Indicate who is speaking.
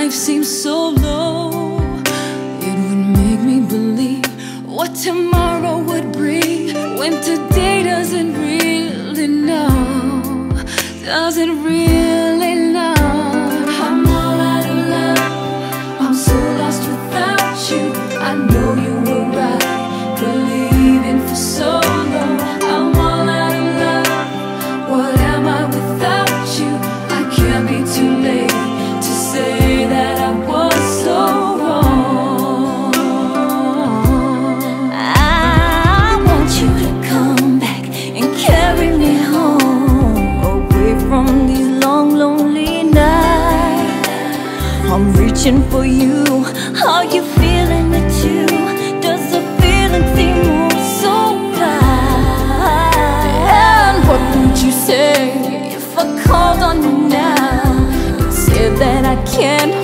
Speaker 1: life seems so low. It would make me believe what tomorrow would bring, when today doesn't really know, doesn't really know. I'm all out of love, I'm so lost without you. I know you were right, believing for so long. I'm all out of love, what am I without you? I can't be too late to say that I was so wrong. I want you to come back and carry me home, away from these long, lonely nights. I'm reaching for you, are you feeling it too? Does the feeling seem so right? And what would you say if I called on you now and said that I can't